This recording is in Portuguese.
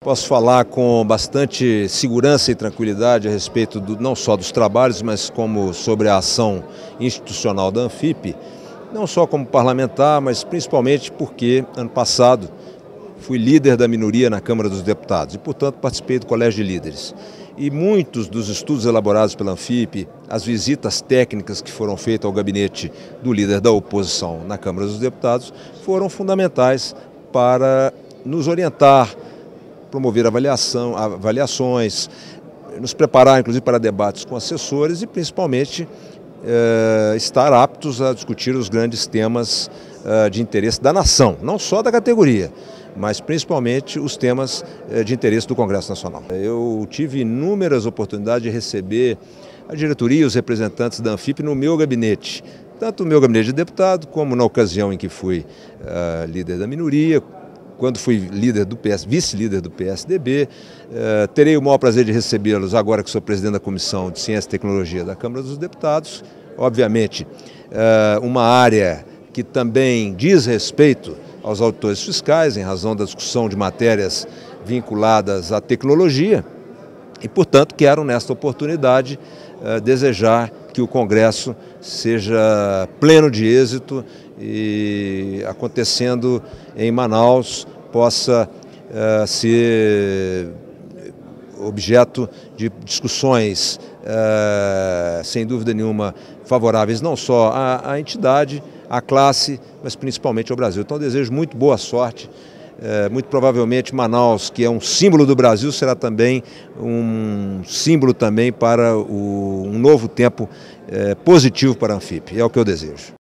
Posso falar com bastante segurança e tranquilidade a respeito não só dos trabalhos, mas como sobre a ação institucional da Anfip, não só como parlamentar, mas principalmente porque, ano passado, fui líder da minoria na Câmara dos Deputados e, portanto, participei do Colégio de Líderes. E muitos dos estudos elaborados pela Anfip, as visitas técnicas que foram feitas ao gabinete do líder da oposição na Câmara dos Deputados, foram fundamentais para nos orientar, promover avaliações, nos preparar inclusive para debates com assessores e principalmente estar aptos a discutir os grandes temas de interesse da nação, não só da categoria, mas principalmente os temas de interesse do Congresso Nacional. Eu tive inúmeras oportunidades de receber a diretoria e os representantes da Anfip no meu gabinete, tanto no meu gabinete de deputado, como na ocasião em que fui líder da minoria, quando fui líder do vice-líder do PSDB, terei o maior prazer de recebê-los agora que sou presidente da Comissão de Ciência e Tecnologia da Câmara dos Deputados. Obviamente, uma área que também diz respeito aos auditores fiscais, em razão da discussão de matérias vinculadas à tecnologia, e, portanto, quero, nesta oportunidade, desejar que o Congresso seja pleno de êxito e, acontecendo em Manaus, possa ser objeto de discussões, sem dúvida nenhuma, favoráveis não só à entidade, à classe, mas principalmente ao Brasil. Então, desejo muito boa sorte. Muito provavelmente Manaus, que é um símbolo do Brasil, será também um símbolo também para um novo tempo positivo para a Anfip. É o que eu desejo.